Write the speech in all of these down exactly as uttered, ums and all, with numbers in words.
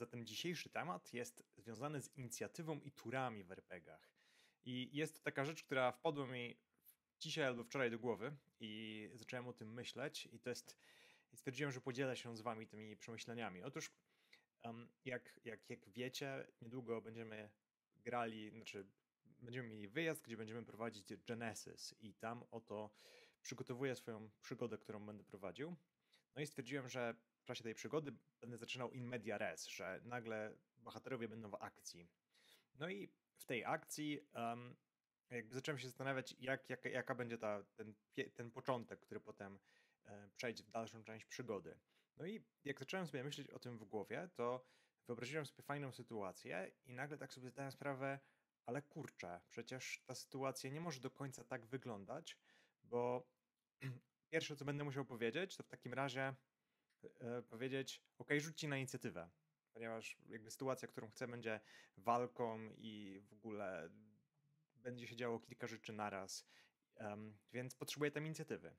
Zatem dzisiejszy temat jest związany z inicjatywą i turami w er pe gach. I jest to taka rzecz, która wpadła mi dzisiaj albo wczoraj do głowy i zacząłem o tym myśleć i to jest, i stwierdziłem, że podzielę się z wami tymi przemyśleniami. Otóż, em, jak, jak, jak wiecie, niedługo będziemy grali, znaczy będziemy mieli wyjazd, gdzie będziemy prowadzić Genesis i tam oto przygotowuję swoją przygodę, którą będę prowadził. No i stwierdziłem, że w czasie tej przygody będę zaczynał in media res, że nagle bohaterowie będą w akcji. No i w tej akcji um, jakby zacząłem się zastanawiać, jak, jak, jaka będzie ta, ten, pie- ten początek, który potem e, przejdzie w dalszą część przygody. No i jak zacząłem sobie myśleć o tym w głowie, to wyobraziłem sobie fajną sytuację i nagle tak sobie zdałem sprawę, ale kurczę, przecież ta sytuacja nie może do końca tak wyglądać, bo pierwsze, co będę musiał powiedzieć, to w takim razie e, powiedzieć, ok, rzućcie na inicjatywę, ponieważ jakby sytuacja, którą chcę, będzie walką i w ogóle będzie się działo kilka rzeczy naraz, em, więc potrzebuję tam inicjatywy.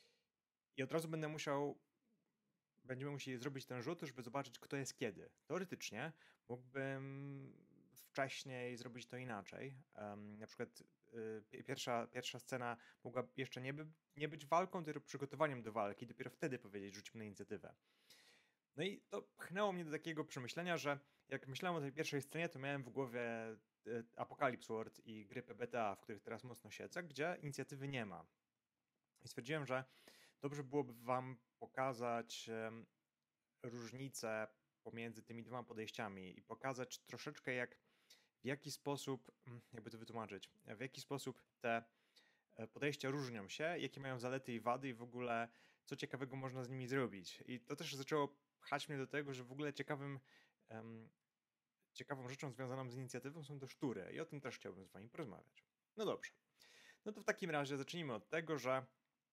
I od razu będę musiał, będziemy musieli zrobić ten rzut, żeby zobaczyć, kto jest kiedy. Teoretycznie mógłbym wcześniej zrobić to inaczej. Em, na przykład y, pierwsza, pierwsza scena mogła jeszcze nie, by, nie być walką, tylko przygotowaniem do walki. Dopiero wtedy powiedzieć, rzućmy na inicjatywę. No i to pchnęło mnie do takiego przemyślenia, że jak myślałem o tej pierwszej scenie, to miałem w głowie e, Apocalypse World i gry beta, w których teraz mocno siedzę, gdzie inicjatywy nie ma. I stwierdziłem, że dobrze byłoby wam pokazać em, różnicę pomiędzy tymi dwoma podejściami i pokazać troszeczkę jak, w jaki sposób, mm, jakby to wytłumaczyć, w jaki sposób te e, podejścia różnią się, jakie mają zalety i wady i w ogóle co ciekawego można z nimi zrobić. I to też zaczęło pchać mnie do tego, że w ogóle ciekawym, em, ciekawą rzeczą związaną z inicjatywą są też tury i o tym też chciałbym z wami porozmawiać. No dobrze. No to w takim razie zacznijmy od tego, że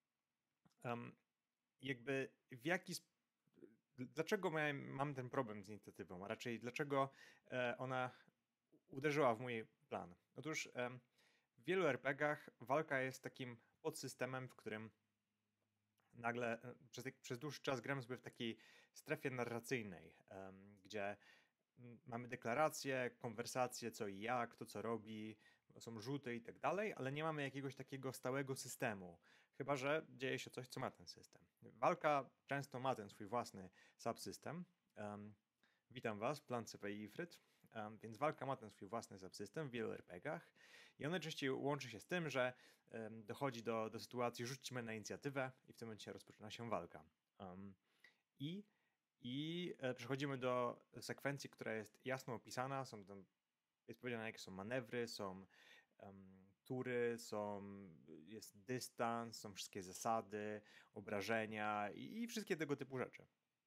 em, jakby w jaki sp- dlaczego miałem, mam ten problem z inicjatywą, a raczej dlaczego e, ona uderzyła w mój plan. Otóż em, w wielu er pe gach walka jest takim podsystemem, w którym nagle e, przez, przez dłuższy czas gramy sobie w takiej strefie narracyjnej, em, gdzie mm, mamy deklaracje, konwersacje, co i jak, to co robi, są rzuty i tak dalej, ale nie mamy jakiegoś takiego stałego systemu. Chyba że dzieje się coś, co ma ten system. Walka często ma ten swój własny subsystem. Um, witam Was, Plan C P i Ifryt. Um, więc walka ma ten swój własny subsystem w wielu er pe gach i on najczęściej łączy się z tym, że um, dochodzi do, do sytuacji rzućmy na inicjatywę i w tym momencie rozpoczyna się walka. Um, I i e, przechodzimy do sekwencji, która jest jasno opisana. Są tam, jest powiedziane, jakie są manewry, są em, tury, są, jest dystans, są wszystkie zasady, obrażenia i, i wszystkie tego typu rzeczy.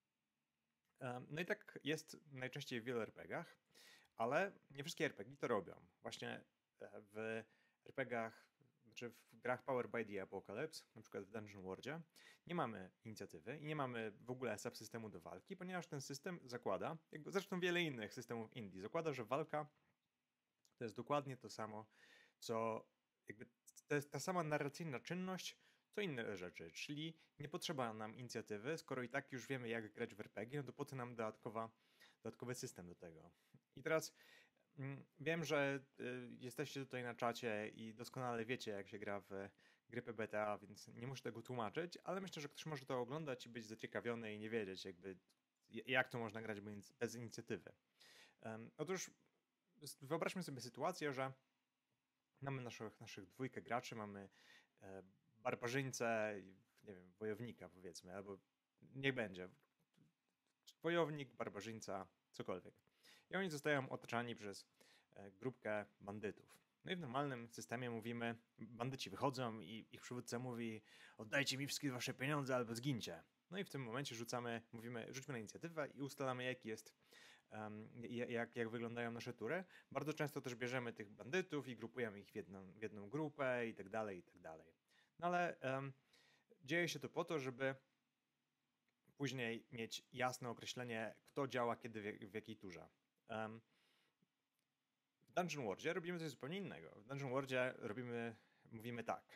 Em, no i tak jest najczęściej w wielu er pe gach, ale nie wszystkie er pe gi to robią. Właśnie e, w er pe gach, znaczy w grach Powered by the Apocalypse, na przykład w Dungeon Worldzie, nie mamy inicjatywy i nie mamy w ogóle subsystemu do walki, ponieważ ten system zakłada, jak zresztą wiele innych systemów indie, zakłada, że walka to jest dokładnie to samo, co jakby to jest ta sama narracyjna czynność, co inne rzeczy, czyli nie potrzeba nam inicjatywy, skoro i tak już wiemy, jak grać w er pe gie, no to po co nam dodatkowa, dodatkowy system do tego. I teraz mm, wiem, że y, jesteście tutaj na czacie i doskonale wiecie, jak się gra w gry beta, więc nie muszę tego tłumaczyć, ale myślę, że ktoś może to oglądać i być zaciekawiony i nie wiedzieć, jakby jak to można grać bez inicjatywy. Um, otóż wyobraźmy sobie sytuację, że mamy naszych, naszych dwójkę graczy, mamy e, barbarzyńcę, i, nie wiem, wojownika powiedzmy, albo niech będzie. Wojownik, barbarzyńca, cokolwiek. I oni zostają otaczani przez e, grupkę bandytów. No i w normalnym systemie mówimy, bandyci wychodzą i ich przywódca mówi oddajcie mi wszystkie wasze pieniądze albo zgincie. No i w tym momencie rzucamy, mówimy, rzućmy na inicjatywę i ustalamy, jaki jest, um, jak, jak wyglądają nasze tury. Bardzo często też bierzemy tych bandytów i grupujemy ich w jedną, w jedną grupę i tak dalej, i tak dalej. No ale um, dzieje się to po to, żeby później mieć jasne określenie, kto działa kiedy w, w jakiej turze. Um, w Dungeon Worldzie robimy coś zupełnie innego. W Dungeon Worldzie robimy, mówimy tak.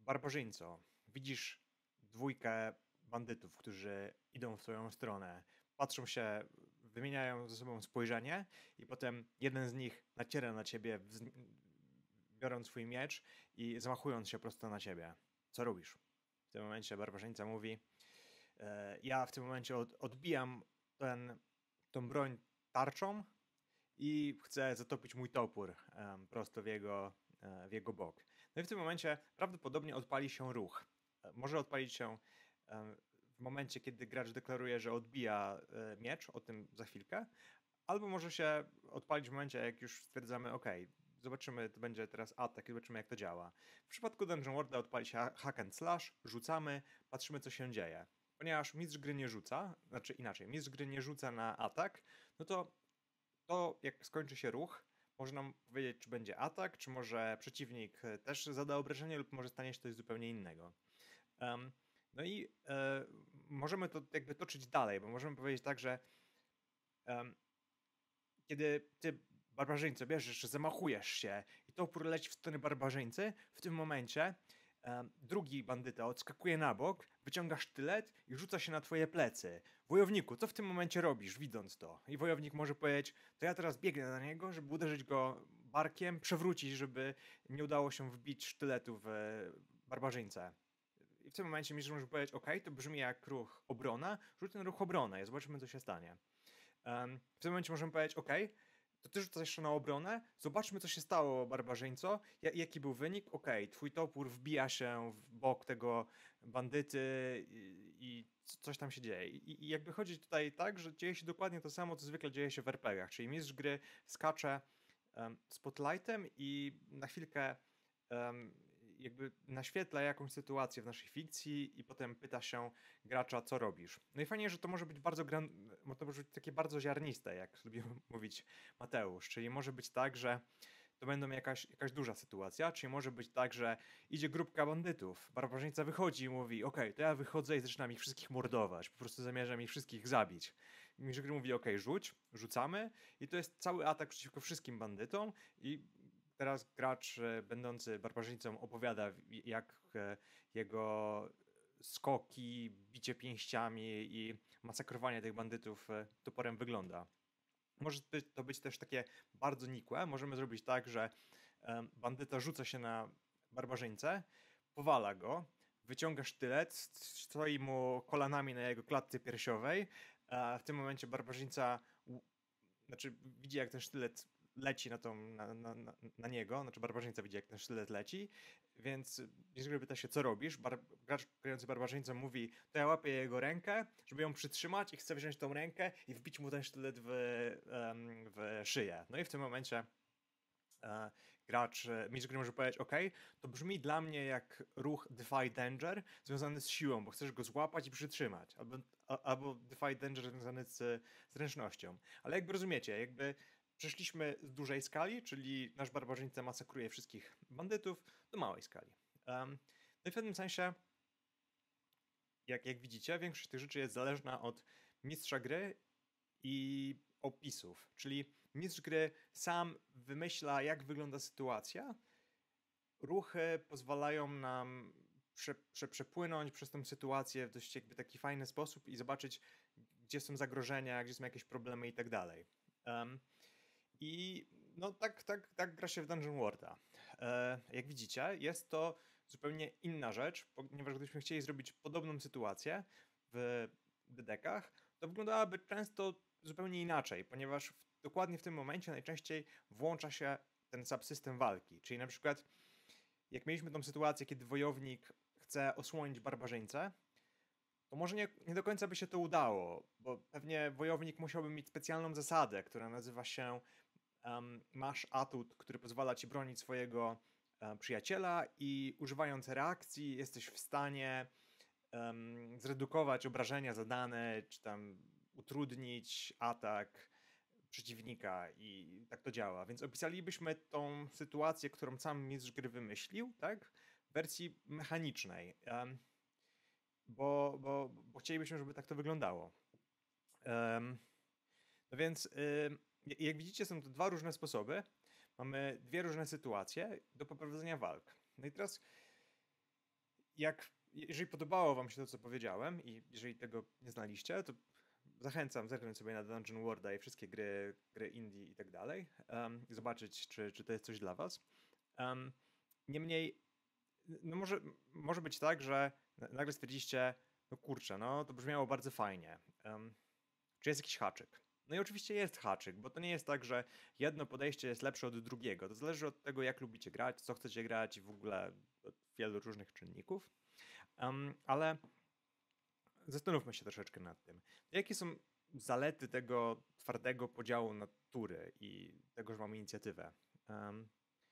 Barbarzyńco, widzisz dwójkę bandytów, którzy idą w twoją stronę. patrzą się, wymieniają ze sobą spojrzenie i potem jeden z nich naciera na ciebie, wz- biorąc swój miecz i zamachując się prosto na ciebie. Co robisz? W tym momencie barbarzyńca mówi, e, ja w tym momencie od, odbijam ten, tą broń tarczą i chcę zatopić mój topór em, prosto w jego, e, w jego bok. No i w tym momencie prawdopodobnie odpali się ruch. E, Może odpalić się em, w momencie, kiedy gracz deklaruje, że odbija e, miecz, o tym za chwilkę, albo może się odpalić w momencie, jak już stwierdzamy, ok, zobaczymy, to będzie teraz atak i zobaczymy, jak to działa. W przypadku Dungeon Worlda odpali się hack and slash, rzucamy, patrzymy, co się dzieje. Ponieważ mistrz gry nie rzuca, znaczy inaczej, mistrz gry nie rzuca na atak, no to to jak skończy się ruch, może nam powiedzieć, czy będzie atak, czy może przeciwnik e, też zada obrażenie, lub może stanie się coś zupełnie innego. Em, no i e, możemy to jakby toczyć dalej, bo możemy powiedzieć tak, że em, kiedy ty barbarzyńco bierzesz, zamachujesz się i topór leci w stronę barbarzyńcy, w tym momencie em, drugi bandyta odskakuje na bok, wyciąga sztylet i rzuca się na twoje plecy. Wojowniku, co w tym momencie robisz, widząc to? I wojownik może powiedzieć, to ja teraz biegnę na niego, żeby uderzyć go barkiem, przewrócić, żeby nie udało się wbić sztyletu w e, barbarzyńcę. I w tym momencie mistrz może powiedzieć, ok, to brzmi jak ruch obrona, rzuć ten ruch obronę i zobaczymy, co się stanie. Em, w tym momencie możemy powiedzieć, ok, to ty rzucasz jeszcze na obronę, zobaczmy, co się stało, barbarzyńco, ja, jaki był wynik, ok, twój topór wbija się w bok tego bandyty i, i c- coś tam się dzieje. I, I jakby chodzi tutaj tak, że dzieje się dokładnie to samo, co zwykle dzieje się w er pe gach, czyli mistrz gry skacze um, spotlightem i na chwilkę um, jakby naświetla jakąś sytuację w naszej fikcji i potem pyta się gracza, co robisz. No i fajnie, że to może być bardzo gran... to może być takie bardzo ziarniste, jak lubi mówić Mateusz, czyli może być tak, że to będą jakaś, jakaś duża sytuacja, czyli może być tak, że idzie grupka bandytów, barbarzyńca wychodzi i mówi, okej, to ja wychodzę i zaczynam ich wszystkich mordować, po prostu zamierzam ich wszystkich zabić. Mistrz gry mówi, okej, rzuć, rzucamy i to jest cały atak przeciwko wszystkim bandytom i teraz gracz e, będący barbarzyńcą opowiada, w- jak e, jego skoki, bicie pięściami i masakrowanie tych bandytów e, toporem wygląda. Może być- to być też takie bardzo nikłe. Możemy zrobić tak, że em, bandyta rzuca się na barbarzyńcę, powala go, wyciąga sztylet, stoi mu kolanami na jego klatce piersiowej, a w tym momencie barbarzyńca u- znaczy widzi, jak ten sztylet leci na, tą, na, na, na, na niego, znaczy barbarzyńca widzi, jak ten sztylet leci, więc jeżeli pyta się, co robisz, Bar gracz grający barbarzyńcą mówi, to ja łapię jego rękę, żeby ją przytrzymać i chcę wziąć tą rękę i wbić mu ten sztylet w, em, w szyję. No i w tym momencie e, gracz, e, mistrz gry może powiedzieć, ok, to brzmi dla mnie jak ruch Defy Danger związany z siłą, bo chcesz go złapać i przytrzymać, albo, a, albo Defy Danger związany z zręcznością. Ale jakby rozumiecie, jakby przeszliśmy z dużej skali, czyli nasz barbarzyńca masakruje wszystkich bandytów, do małej skali. Em, no i w pewnym sensie, jak, jak widzicie, większość tych rzeczy jest zależna od mistrza gry i opisów, czyli mistrz gry sam wymyśla, jak wygląda sytuacja. Ruchy pozwalają nam prze, prze, przepłynąć przez tę sytuację w dość jakby taki fajny sposób i zobaczyć, gdzie są zagrożenia, gdzie są jakieś problemy i tak dalej. Em, I no tak, tak, tak gra się w Dungeon Worlda. E, jak widzicie, jest to zupełnie inna rzecz, ponieważ gdybyśmy chcieli zrobić podobną sytuację w dedekach, to wyglądałaby często zupełnie inaczej, ponieważ w, dokładnie w tym momencie najczęściej włącza się ten subsystem walki. Czyli na przykład, jak mieliśmy tą sytuację, kiedy wojownik chce osłonić barbarzyńcę, to może nie, nie do końca by się to udało, bo pewnie wojownik musiałby mieć specjalną zasadę, która nazywa się um, masz atut, który pozwala ci bronić swojego um, przyjaciela i używając reakcji jesteś w stanie um, zredukować obrażenia zadane, czy tam utrudnić atak przeciwnika i tak to działa. Więc opisalibyśmy tą sytuację, którą sam mistrz gry wymyślił, tak? W wersji mechanicznej. Um, bo, bo, bo chcielibyśmy, żeby tak to wyglądało. Um, no więc, ym, jak widzicie, są to dwa różne sposoby. Mamy dwie różne sytuacje do poprowadzenia walk. No i teraz, jak, jeżeli podobało wam się to, co powiedziałem i jeżeli tego nie znaliście, to zachęcam zerknąć sobie na Dungeon Worlda i wszystkie gry, gry indie i tak dalej, em, i zobaczyć, czy, czy to jest coś dla was. Em, niemniej, no może, może być tak, że na- nagle stwierdziliście, no kurczę, no to brzmiało bardzo fajnie. Em, czy jest jakiś haczyk? No i oczywiście jest haczyk, bo to nie jest tak, że jedno podejście jest lepsze od drugiego. To zależy od tego, jak lubicie grać, co chcecie grać i w ogóle od wielu różnych czynników. Em, ale zastanówmy się troszeczkę nad tym. Jakie są zalety tego twardego podziału na tury i tego, że mamy inicjatywę? Um,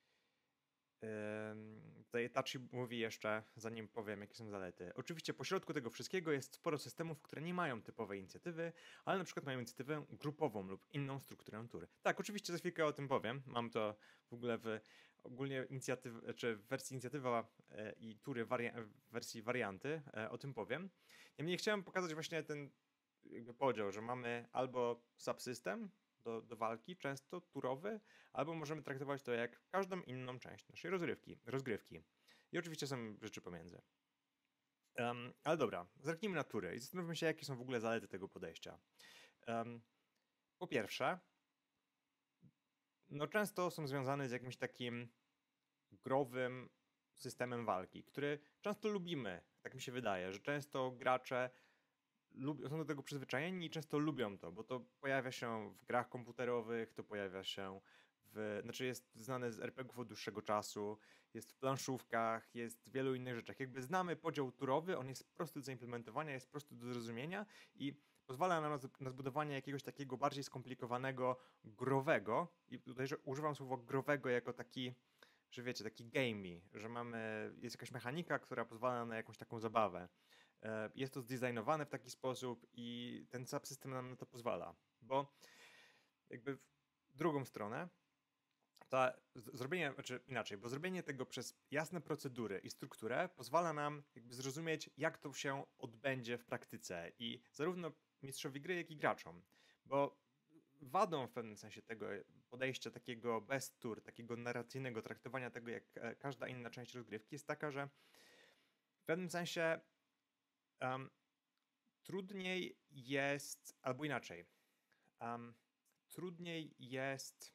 um, tutaj Tachi mówi jeszcze, zanim powiem, jakie są zalety. Oczywiście pośrodku tego wszystkiego jest sporo systemów, które nie mają typowej inicjatywy, ale na przykład mają inicjatywę grupową lub inną strukturę tury. Tak, oczywiście za chwilkę o tym powiem. Mam to w ogóle w ogólnie inicjatyw, czy w wersji inicjatywa e, i tury waria- w wersji warianty, e, o tym powiem. Niemniej chciałem pokazać właśnie ten jakby podział, że mamy albo subsystem do, do walki, często turowy, albo możemy traktować to jak każdą inną część naszej rozgrywki. rozgrywki. I oczywiście są rzeczy pomiędzy. Um, ale dobra, zerknijmy na tury i zastanówmy się, jakie są w ogóle zalety tego podejścia. Um, po pierwsze, no często są związane z jakimś takim growym systemem walki, który często lubimy, tak mi się wydaje, że często gracze lubią, są do tego przyzwyczajeni i często lubią to, bo to pojawia się w grach komputerowych, to pojawia się w, znaczy jest znane z er pe gie ów od dłuższego czasu, jest w planszówkach, jest w wielu innych rzeczach. Jakby znamy podział turowy, on jest prosty do zaimplementowania, jest prosty do zrozumienia i pozwala nam na, na zbudowanie jakiegoś takiego bardziej skomplikowanego, growego, i tutaj że używam słowa growego jako taki, że wiecie, taki gamey, że mamy, jest jakaś mechanika, która pozwala nam na jakąś taką zabawę. E, Jest to zdesignowane w taki sposób i ten subsystem nam na to pozwala, bo jakby w drugą stronę, to zrobienie, znaczy inaczej, bo zrobienie tego przez jasne procedury i strukturę pozwala nam jakby zrozumieć, jak to się odbędzie w praktyce i zarówno mistrzowi gry, jak i graczom, bo wadą w pewnym sensie tego podejścia takiego bez tur, takiego narracyjnego traktowania tego jak e, każda inna część rozgrywki jest taka, że w pewnym sensie um, trudniej jest, albo inaczej, um, trudniej jest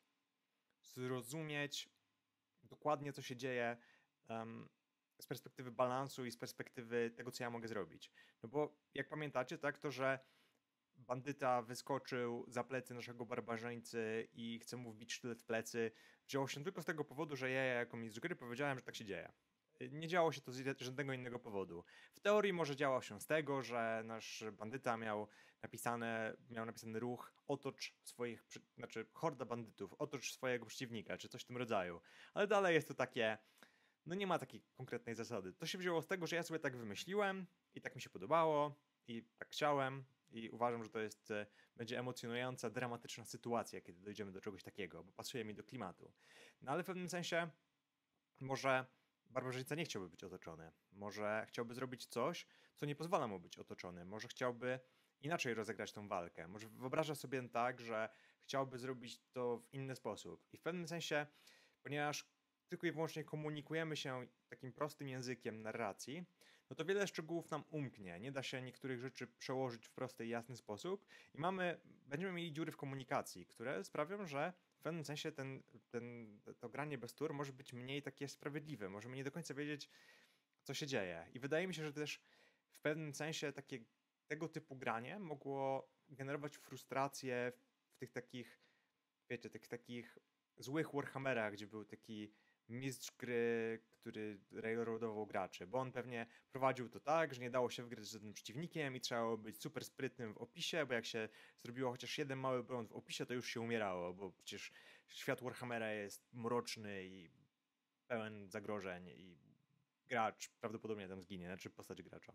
zrozumieć dokładnie, co się dzieje um, z perspektywy balansu i z perspektywy tego, co ja mogę zrobić. No bo jak pamiętacie, tak, to, że bandyta wyskoczył za plecy naszego barbarzyńcy i chce mu wbić sztylet w plecy, wzięło się tylko z tego powodu, że ja jako mistrz gry powiedziałem, że tak się dzieje. Nie działo się to z żadnego innego powodu. W teorii może działo się z tego, że nasz bandyta miał napisane, miał napisany ruch otocz swoich, znaczy horda bandytów, otocz swojego przeciwnika, czy coś w tym rodzaju. Ale dalej jest to takie, no nie ma takiej konkretnej zasady. To się wzięło z tego, że ja sobie tak wymyśliłem i tak mi się podobało i tak chciałem i uważam, że to jest, e, będzie emocjonująca, dramatyczna sytuacja, kiedy dojdziemy do czegoś takiego, bo pasuje mi do klimatu. No ale w pewnym sensie może barbarzyńca nie chciałby być otoczony. Może chciałby zrobić coś, co nie pozwala mu być otoczony. Może chciałby inaczej rozegrać tą walkę. Może wyobraża sobie tak, że chciałby zrobić to w inny sposób. I w pewnym sensie, ponieważ tylko i wyłącznie komunikujemy się takim prostym językiem narracji, no to wiele szczegółów nam umknie. Nie da się niektórych rzeczy przełożyć w prosty i jasny sposób i mamy, będziemy mieli dziury w komunikacji, które sprawią, że w pewnym sensie ten, ten, to granie bez tur może być mniej takie sprawiedliwe. Możemy nie do końca wiedzieć, co się dzieje. I wydaje mi się, że też w pewnym sensie takie, tego typu granie mogło generować frustrację w tych takich, wiecie, tych takich złych Warhammerach, gdzie był taki mistrz gry, który railroadował graczy, bo on pewnie prowadził to tak, że nie dało się wygrać z żadnym przeciwnikiem i trzeba było być super sprytnym w opisie, bo jak się zrobiło chociaż jeden mały błąd w opisie, to już się umierało, bo przecież świat Warhammera jest mroczny i pełen zagrożeń i gracz prawdopodobnie tam zginie, znaczy postać gracza.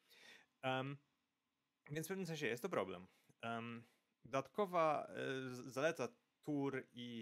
Um, więc w pewnym sensie jest to problem. Um, dodatkowa y, zaleta tur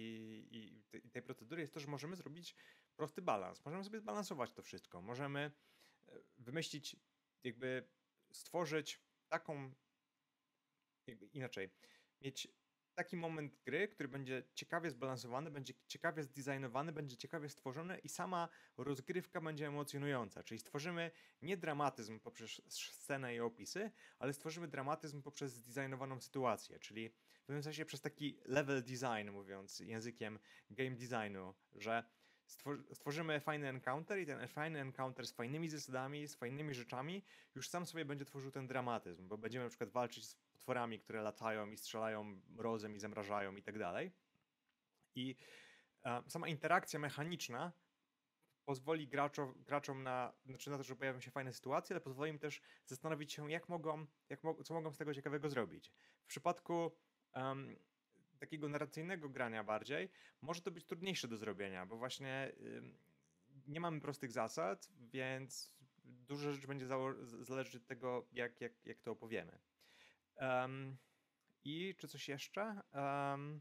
i, i, tej procedury jest to, że możemy zrobić prosty balans. Możemy sobie zbalansować to wszystko. Możemy wymyślić, jakby stworzyć taką, jakby inaczej, mieć taki moment gry, który będzie ciekawie zbalansowany, będzie ciekawie zdesignowany, będzie ciekawie stworzony i sama rozgrywka będzie emocjonująca. Czyli stworzymy nie dramatyzm poprzez scenę i opisy, ale stworzymy dramatyzm poprzez zdesignowaną sytuację, czyli w pewnym sensie przez taki level design, mówiąc językiem game designu, że stworzymy fajny encounter i ten fajny encounter z fajnymi zasadami, z fajnymi rzeczami już sam sobie będzie tworzył ten dramatyzm, bo będziemy na przykład walczyć z potworami, które latają i strzelają mrozem i zamrażają i tak dalej. I e, sama interakcja mechaniczna pozwoli graczom, graczom na, znaczy na to, że pojawią się fajne sytuacje, ale pozwoli im też zastanowić się, jak mogą, jak mo co mogą z tego ciekawego zrobić. W przypadku um, takiego narracyjnego grania bardziej, może to być trudniejsze do zrobienia, bo właśnie ym, nie mamy prostych zasad, więc dużo rzeczy będzie zależeć od tego, jak, jak, jak to opowiemy. Um, I czy coś jeszcze? Um,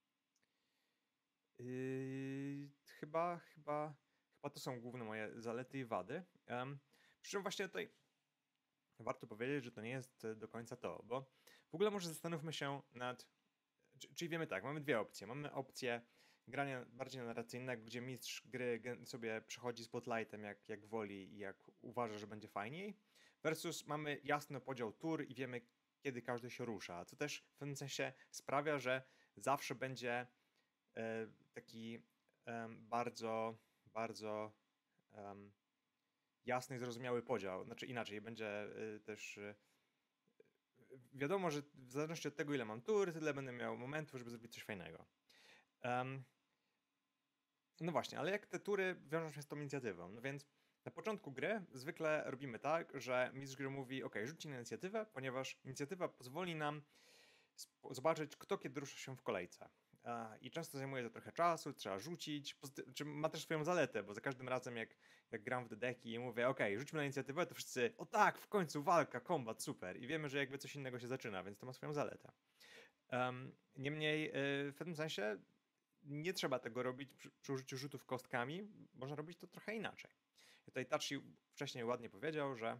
yy, chyba, chyba, chyba to są główne moje zalety i wady. Um, przy czym właśnie tutaj warto powiedzieć, że to nie jest do końca to, bo w ogóle może zastanówmy się nad, czyli wiemy tak, mamy dwie opcje. Mamy opcję grania bardziej narracyjnego, gdzie mistrz gry sobie przechodzi spotlightem jak, jak woli i jak uważa, że będzie fajniej, versus mamy jasny podział tur i wiemy, kiedy każdy się rusza, co też w pewnym sensie sprawia, że zawsze będzie e, taki e, bardzo, bardzo um, jasny i zrozumiały podział. Znaczy inaczej, będzie e, też e, wiadomo, że w zależności od tego, ile mam tur, tyle będę miał momentów, żeby zrobić coś fajnego. Um, no właśnie, ale jak te tury wiążą się z tą inicjatywą? No więc na początku gry zwykle robimy tak, że mistrz gry mówi: OK, rzućcie na inicjatywę, ponieważ inicjatywa pozwoli nam zobaczyć, kto kiedy rusza się w kolejce. I często zajmuje to trochę czasu, trzeba rzucić. Pozyty- ma też swoją zaletę, bo za każdym razem jak, jak gram w dedeki i mówię: OK, rzućmy na inicjatywę, to wszyscy: o tak, w końcu walka, kombat, super. I wiemy, że jakby coś innego się zaczyna, więc to ma swoją zaletę. Um, niemniej yy, w pewnym sensie nie trzeba tego robić przy, przy użyciu rzutów kostkami, można robić to trochę inaczej. Tutaj Tachi wcześniej ładnie powiedział, że,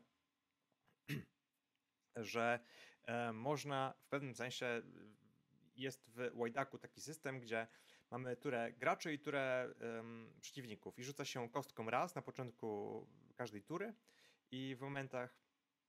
że e, można w pewnym sensie, jest w Łajdaku taki system, gdzie mamy turę graczy i turę um, przeciwników i rzuca się kostką raz na początku każdej tury i w momentach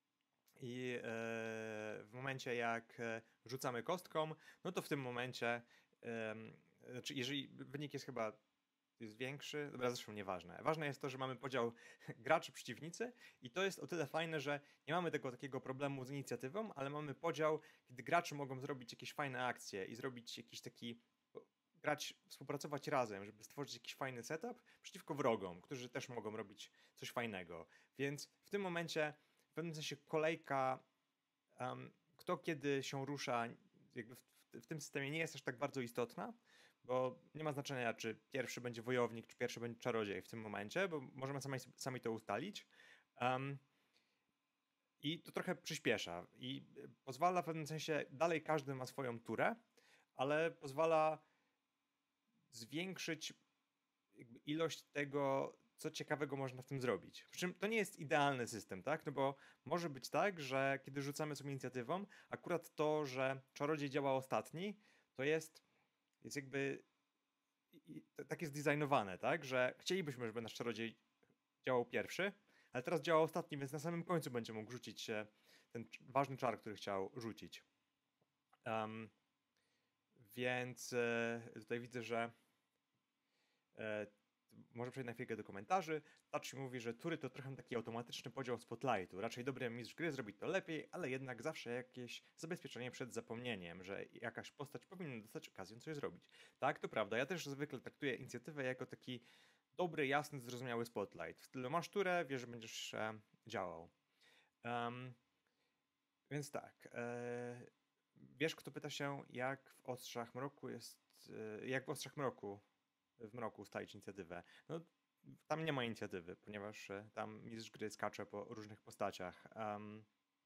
i e, w momencie jak rzucamy kostką, no to w tym momencie e, znaczy jeżeli wynik jest chyba jest większy, dobra, zresztą nieważne. Ważne jest to, że mamy podział graczy, przeciwnicy i to jest o tyle fajne, że nie mamy tego takiego problemu z inicjatywą, ale mamy podział, kiedy gracze mogą zrobić jakieś fajne akcje i zrobić jakiś taki, grać, współpracować razem, żeby stworzyć jakiś fajny setup przeciwko wrogom, którzy też mogą robić coś fajnego. Więc w tym momencie w pewnym sensie kolejka, um, kto kiedy się rusza, jakby w, w, w tym systemie nie jest aż tak bardzo istotna, bo nie ma znaczenia, czy pierwszy będzie wojownik, czy pierwszy będzie czarodziej w tym momencie, bo możemy sami, sami to ustalić. Um, I to trochę przyspiesza i pozwala w pewnym sensie, dalej każdy ma swoją turę, ale pozwala zwiększyć jakby ilość tego, co ciekawego można w tym zrobić. Przy czym to nie jest idealny system, tak? No bo może być tak, że kiedy rzucamy sobie inicjatywą, akurat to, że czarodziej działa ostatni, to jest, jest jakby i, tak jest designowane, tak? Że chcielibyśmy, żeby nasz czarodziej działał pierwszy, ale teraz działa ostatni, więc na samym końcu będzie mógł rzucić ten ważny czar, który chciał rzucić. Um, więc e, tutaj widzę, że e, może przejść na chwilkę do komentarzy. Tachi mówi, że tury to trochę taki automatyczny podział spotlightu. Raczej dobry mistrz gry zrobi to lepiej, ale jednak zawsze jakieś zabezpieczenie przed zapomnieniem, że jakaś postać powinna dostać okazję coś zrobić. Tak, to prawda. Ja też zwykle traktuję inicjatywę jako taki dobry, jasny, zrozumiały spotlight. W stylu masz turę, wiesz, że będziesz e, działał. Um, więc tak. E, wiesz, kto pyta się, jak w Ostrzach Mroku jest... E, jak w Ostrzach Mroku w Mroku ustalić inicjatywę? No, tam nie ma inicjatywy, ponieważ e, tam mistrz gry skacze po różnych postaciach. Um,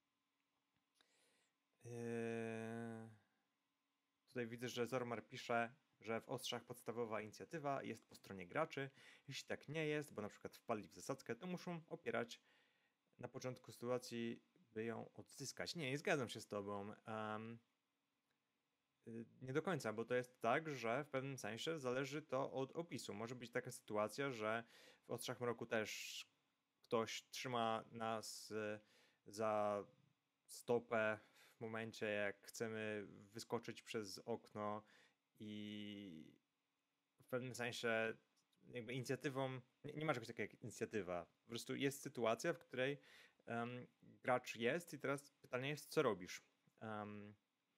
e, tutaj widzę, że Zormar pisze, że w Ostrzach podstawowa inicjatywa jest po stronie graczy. Jeśli tak nie jest, bo na przykład wpadli w zasadzkę, to muszą opierać na początku sytuacji, by ją odzyskać. Nie, nie zgadzam się z tobą. Um, Y, Nie do końca, bo to jest tak, że w pewnym sensie zależy to od opisu. Może być taka sytuacja, że w Ostrzach Mroku też ktoś trzyma nas y, za stopę w momencie, jak chcemy wyskoczyć przez okno i w pewnym sensie jakby inicjatywą, nie, nie ma czegoś takiego jak inicjatywa. Po prostu jest sytuacja, w której em, gracz jest i teraz pytanie jest, co robisz? Um,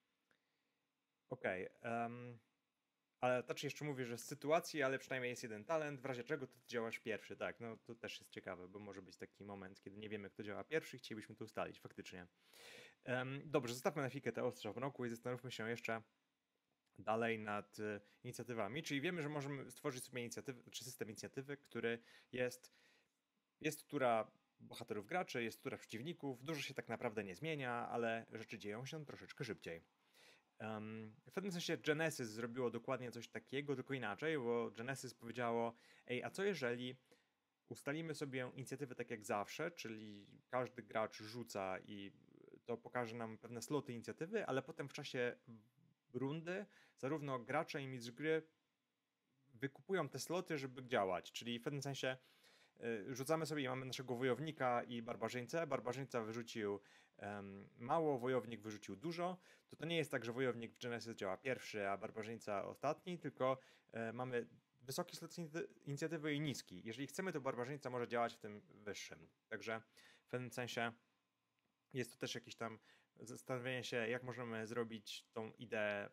Okej, em, ale Touch jeszcze mówi, że z sytuacji, ale przynajmniej jest jeden talent, w razie czego to ty działasz pierwszy. Tak, no to też jest ciekawe, bo może być taki moment, kiedy nie wiemy, kto działa pierwszy i chcielibyśmy to ustalić faktycznie. Em, dobrze, zostawmy na chwilkę te ostrza w roku i zastanówmy się jeszcze dalej nad e, inicjatywami, czyli wiemy, że możemy stworzyć sobie inicjatywy, czy system inicjatywy, który jest, jest tura bohaterów graczy, jest tura przeciwników, dużo się tak naprawdę nie zmienia, ale rzeczy dzieją się troszeczkę szybciej. Um, w pewnym sensie Genesis zrobiło dokładnie coś takiego, tylko inaczej, bo Genesis powiedziało, ej, a co jeżeli ustalimy sobie inicjatywę tak jak zawsze, czyli każdy gracz rzuca i to pokaże nam pewne sloty inicjatywy, ale potem w czasie rundy zarówno gracze i mistrz gry wykupują te sloty, żeby działać, czyli w pewnym sensie y, rzucamy sobie i mamy naszego wojownika i barbarzyńcę. Barbarzyńca wyrzucił um, mało, wojownik wyrzucił dużo. To to nie jest tak, że wojownik w Genesis działa pierwszy, a barbarzyńca ostatni, tylko e, mamy wysoki slot inicjatywy i niski. Jeżeli chcemy, to barbarzyńca może działać w tym wyższym. Także w pewnym sensie jest to też jakieś tam zastanowienie się, jak możemy zrobić tą ideę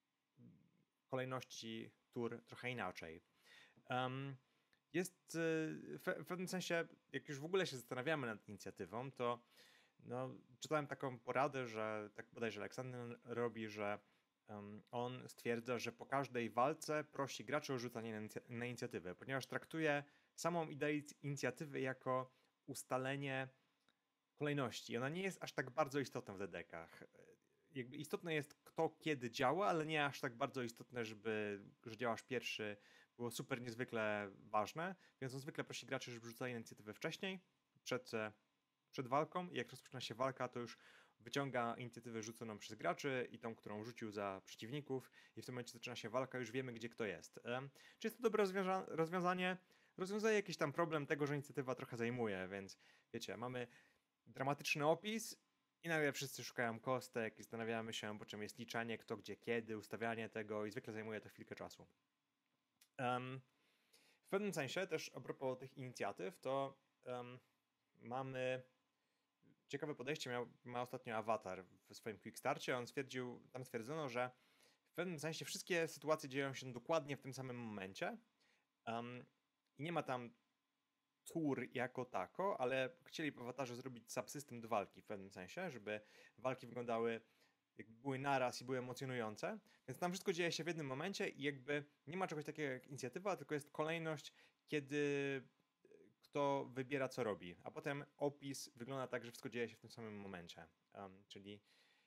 kolejności tur trochę inaczej. Um, jest y, w, w pewnym sensie, jak już w ogóle się zastanawiamy nad inicjatywą, to no, czytałem taką poradę, że tak bodajże Aleksander robi, że um, on stwierdza, że po każdej walce prosi graczy o rzucanie na, inic- na inicjatywę, ponieważ traktuje samą ideę inicjatywy jako ustalenie kolejności. Ona nie jest aż tak bardzo istotna w D D K-ach. Jakby istotne jest kto kiedy działa, ale nie aż tak bardzo istotne, żeby, że działasz pierwszy, było super niezwykle ważne, więc on zwykle prosi graczy, żeby rzucali inicjatywę wcześniej, przed, e, przed walką i jak rozpoczyna się walka, to już wyciąga inicjatywę rzuconą przez graczy i tą, którą rzucił za przeciwników i w tym momencie zaczyna się walka, już wiemy, gdzie kto jest. Um, czy jest to dobre rozwiąza- rozwiązanie? Rozwiązuje jakiś tam problem tego, że inicjatywa trochę zajmuje, więc wiecie, mamy dramatyczny opis i nagle wszyscy szukają kostek i zastanawiamy się, po czym jest liczenie, kto, gdzie, kiedy, ustawianie tego i zwykle zajmuje to chwilkę czasu. Um, w pewnym sensie też a propos tych inicjatyw, to um, mamy ciekawe podejście, miał, ma ostatnio Avatar w swoim Quickstarcie. On stwierdził, tam stwierdzono, że w pewnym sensie wszystkie sytuacje dzieją się dokładnie w tym samym momencie um, i nie ma tam tur jako tako, ale chcieli w Awatarze zrobić subsystem do walki w pewnym sensie, żeby walki wyglądały jakby były naraz i były emocjonujące, więc tam wszystko dzieje się w jednym momencie i jakby nie ma czegoś takiego jak inicjatywa, tylko jest kolejność, kiedy kto wybiera co robi, a potem opis wygląda tak, że wszystko dzieje się w tym samym momencie, um, czyli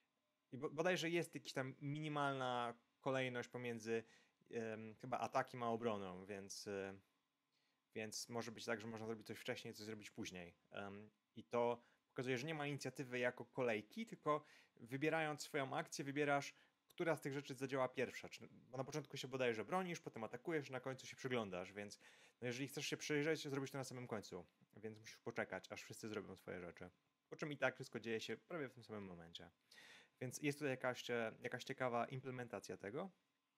i bodajże jest jakaś tam minimalna kolejność pomiędzy um, chyba atakiem a obroną, więc um, więc może być tak, że można zrobić coś wcześniej, coś zrobić później. Um, I to pokazuje, że nie ma inicjatywy jako kolejki, tylko wybierając swoją akcję, wybierasz, która z tych rzeczy zadziała pierwsza. Czy, bo na początku się bodajże bronisz, potem atakujesz, na końcu się przyglądasz, więc no jeżeli chcesz się przyjrzeć, to zrobisz to na samym końcu. Więc musisz poczekać, aż wszyscy zrobią swoje rzeczy. Po czym i tak wszystko dzieje się prawie w tym samym momencie. Więc jest tutaj jakaś, e, jakaś ciekawa implementacja tego.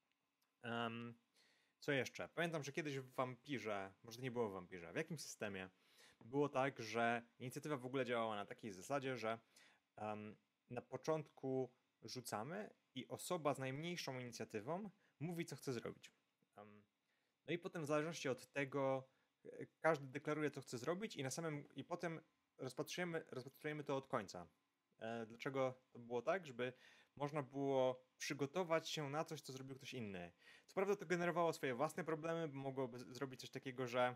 Um, co jeszcze? Pamiętam, że kiedyś w Vampirze, może to nie było w Vampirze, w jakimś systemie było tak, że inicjatywa w ogóle działała na takiej zasadzie, że um, na początku rzucamy i osoba z najmniejszą inicjatywą mówi, co chce zrobić. Um, no i potem w zależności od tego e, każdy deklaruje, co chce zrobić i na samym i potem rozpatrujemy, rozpatrujemy to od końca. E, dlaczego to było tak? Żeby można było przygotować się na coś, co zrobił ktoś inny. Co prawda to generowało swoje własne problemy, bo mogłoby zrobić coś takiego, że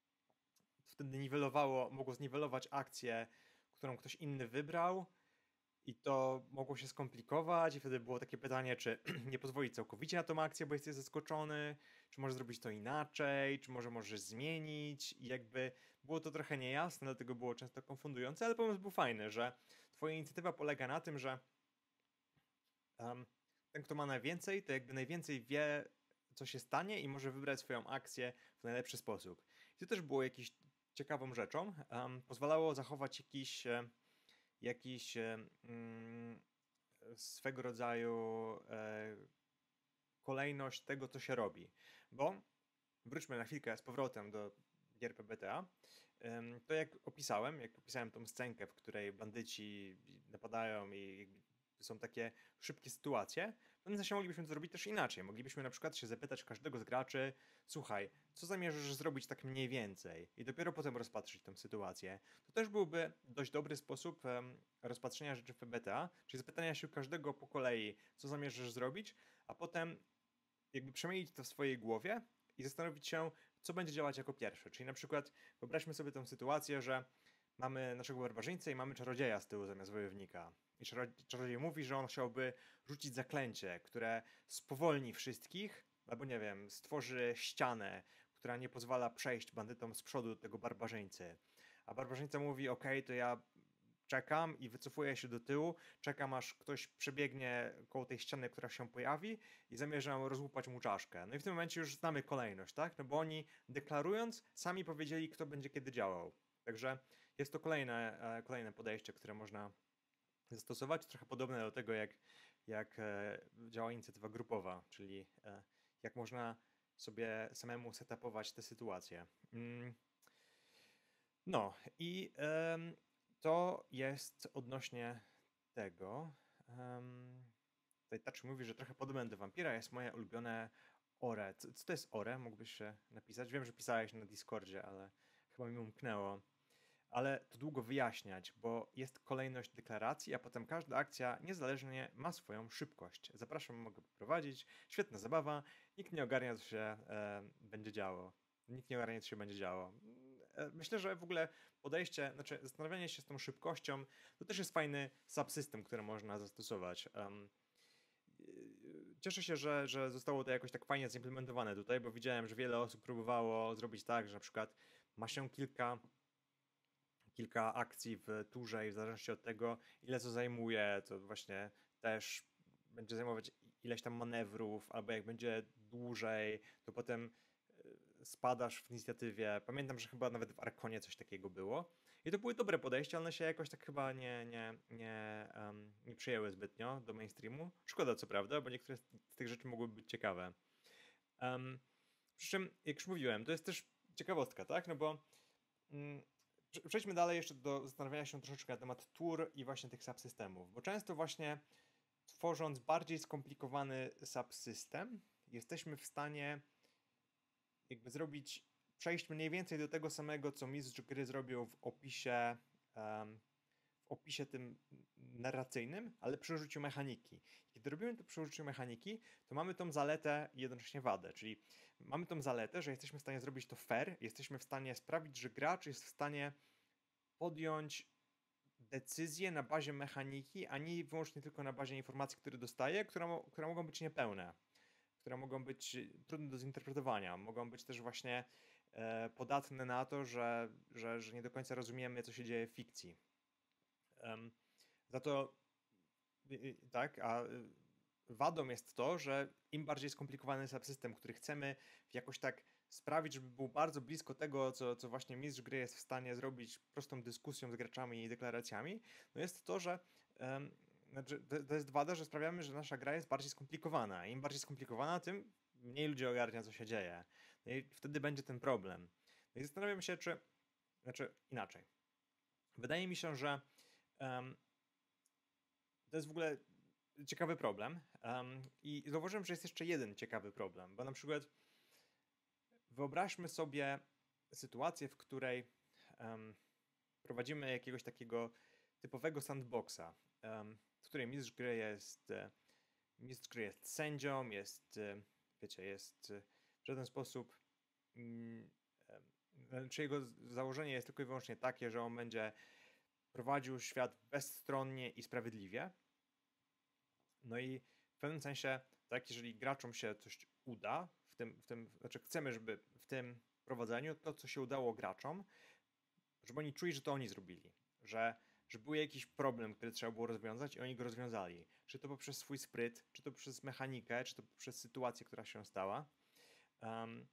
wtedy niwelowało, mogło zniwelować akcję, którą ktoś inny wybrał i to mogło się skomplikować i wtedy było takie pytanie, czy nie pozwolić całkowicie na tą akcję, bo jesteś zaskoczony, czy może zrobić to inaczej, czy może możesz zmienić i jakby było to trochę niejasne, dlatego było często konfundujące, ale pomysł był fajny, że twoja inicjatywa polega na tym, że um, ten, kto ma najwięcej, to jakby najwięcej wie, co się stanie i może wybrać swoją akcję w najlepszy sposób. I to też było jakąś ciekawą rzeczą. Um, pozwalało zachować jakiś, e, jakiś e, mm, swego rodzaju e, kolejność tego, co się robi. Bo wróćmy na chwilkę z powrotem do gier P B T A. Em, To jak opisałem, jak opisałem tą scenkę, w której bandyci napadają i jakby są takie szybkie sytuacje, w pewnym sensie moglibyśmy to zrobić też inaczej. Moglibyśmy na przykład się zapytać każdego z graczy: słuchaj, co zamierzasz zrobić tak mniej więcej? I dopiero potem rozpatrzyć tę sytuację. To też byłby dość dobry sposób em, rozpatrzenia rzeczy w P B T A, czyli zapytania się każdego po kolei, co zamierzasz zrobić, a potem jakby przemienić to w swojej głowie i zastanowić się, co będzie działać jako pierwsze. Czyli na przykład wyobraźmy sobie tę sytuację, że mamy naszego barbarzyńcę i mamy czarodzieja z tyłu zamiast wojownika. I czarodziej mówi, że on chciałby rzucić zaklęcie, które spowolni wszystkich, albo nie wiem, stworzy ścianę, która nie pozwala przejść bandytom z przodu tego barbarzyńcy. A barbarzyńca mówi: ok, to ja czekam i wycofuję się do tyłu, czekam aż ktoś przebiegnie koło tej ściany, która się pojawi i zamierzam rozłupać mu czaszkę. No i w tym momencie już znamy kolejność, tak? No bo oni deklarując, sami powiedzieli, kto będzie kiedy działał. Także jest to kolejne, e, kolejne podejście, które można zastosować, trochę podobne do tego, jak, jak e, działa inicjatywa grupowa, czyli e, jak można sobie samemu setupować te sytuacje. Mm. No i em, to jest odnośnie tego. Um, tutaj Touch mówi, że trochę podobne do wampira jest moje ulubione Ore. Co, co to jest Ore? Mógłbyś się napisać? Wiem, że pisałeś na Discordzie, ale chyba mi umknęło. Ale to długo wyjaśniać, bo jest kolejność deklaracji, a potem każda akcja niezależnie ma swoją szybkość. Zapraszam, mogę poprowadzić. Świetna zabawa. Nikt nie ogarnia, co się e, będzie działo. Nikt nie ogarnia, co się będzie działo. E, Myślę, że w ogóle podejście, znaczy zastanawianie się z tą szybkością, to też jest fajny subsystem, który można zastosować. Um, Cieszę się, że, że zostało to jakoś tak fajnie zimplementowane tutaj, bo widziałem, że wiele osób próbowało zrobić tak, że na przykład ma się kilka kilka akcji w turze i w zależności od tego, ile co zajmuje, to właśnie też będzie zajmować ileś tam manewrów, albo jak będzie dłużej, to potem y, spadasz w inicjatywie. Pamiętam, że chyba nawet w Arkonie coś takiego było. I to były dobre podejścia, one się jakoś tak chyba nie, nie, nie, um, nie przyjęły zbytnio do mainstreamu. Szkoda co prawda, bo niektóre z tych rzeczy mogłyby być ciekawe. Um, przy czym, jak już mówiłem, to jest też ciekawostka, tak? No bo mm, przejdźmy dalej jeszcze do zastanawiania się troszeczkę na temat tur i właśnie tych subsystemów, bo często właśnie tworząc bardziej skomplikowany subsystem, jesteśmy w stanie jakby zrobić, przejść mniej więcej do tego samego, co mistrz gry zrobił w opisie, um, w opisie tym narracyjnym, ale przy użyciu mechaniki. Kiedy robimy to przy użyciu mechaniki, to mamy tą zaletę i jednocześnie wadę, czyli mamy tą zaletę, że jesteśmy w stanie zrobić to fair, jesteśmy w stanie sprawić, że gracz jest w stanie podjąć decyzje na bazie mechaniki, a nie wyłącznie tylko na bazie informacji, które dostaje, które, mo- które mogą być niepełne, które mogą być trudne do zinterpretowania, mogą być też właśnie e, podatne na to, że, że, że nie do końca rozumiemy, co się dzieje w fikcji. Em, za to y, y, tak, a y, wadą jest to, że im bardziej skomplikowany subsystem, który chcemy jakoś tak sprawić, żeby był bardzo blisko tego, co, co właśnie mistrz gry jest w stanie zrobić prostą dyskusją z graczami i deklaracjami, no jest to, że um, znaczy, to, to jest wada, że sprawiamy, że nasza gra jest bardziej skomplikowana. Im bardziej skomplikowana, tym mniej ludzi ogarnia, co się dzieje. No i wtedy będzie ten problem. No i zastanawiam się, czy... Znaczy, inaczej. Wydaje mi się, że um, to jest w ogóle ciekawy problem. Um, I zauważyłem, że jest jeszcze jeden ciekawy problem, bo na przykład wyobraźmy sobie sytuację, w której um, prowadzimy jakiegoś takiego typowego sandboxa, um, w której mistrz gry jest e, mistrz gry jest sędzią, jest, e, wiecie, jest e, w żaden sposób mm, e, czy jego założenie jest tylko i wyłącznie takie, że on będzie prowadził świat bezstronnie i sprawiedliwie. No i w pewnym sensie, tak, jeżeli graczom się coś uda, w tym, w tym, znaczy chcemy, żeby w tym prowadzeniu to, co się udało graczom, żeby oni czuli, że to oni zrobili, że że był jakiś problem, który trzeba było rozwiązać i oni go rozwiązali. Czy to poprzez swój spryt, czy to przez mechanikę, czy to przez sytuację, która się stała. Um,